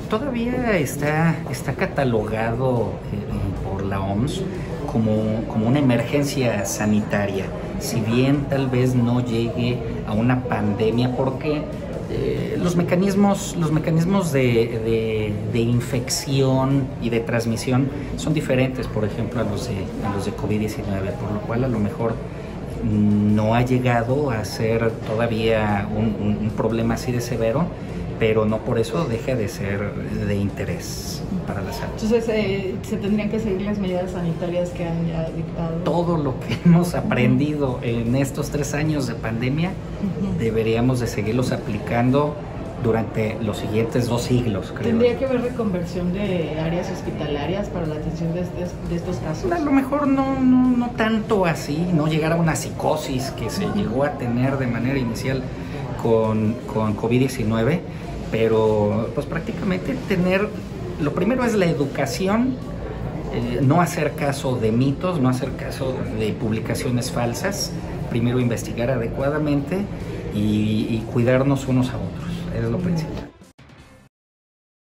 todavía está catalogado por la OMS como una emergencia sanitaria, si bien tal vez no llegue a una pandemia, porque los mecanismos de infección y de transmisión son diferentes, por ejemplo, a los de COVID-19, por lo cual a lo mejor no ha llegado a ser todavía un problema así de severo, pero no por eso deja de ser de interés para la salud. Entonces, ¿se tendrían que seguir las medidas sanitarias que han ya dictado? Todo lo que hemos aprendido en estos 3 años de pandemia, deberíamos de seguirlos aplicando durante los siguientes 2 siglos, creo. ¿Tendría que haber reconversión de áreas hospitalarias para la atención de estos casos? A lo mejor no tanto así, no llegar a una psicosis que se llegó a tener de manera inicial con COVID-19, pero pues prácticamente lo primero es la educación, no hacer caso de mitos, no hacer caso de publicaciones falsas, primero investigar adecuadamente y cuidarnos unos a otros, es lo principal.